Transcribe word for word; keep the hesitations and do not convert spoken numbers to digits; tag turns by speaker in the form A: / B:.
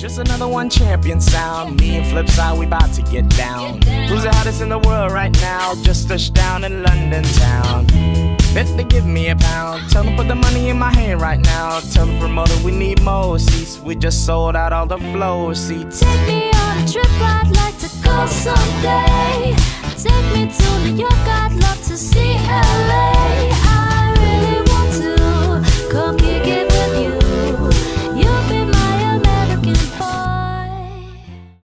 A: Just another one champion sound. Me and Flipside, we bout to get down. Who's the hottest in the world right now? Just touched down in London town. Bet they give me a pound. Tell them put the money in my hand right now. Tell the promoter we need more seats. We just sold out all the floor seats.
B: Take me on a trip, I'd like to go someday. Take me to New York, I'd love to see L A.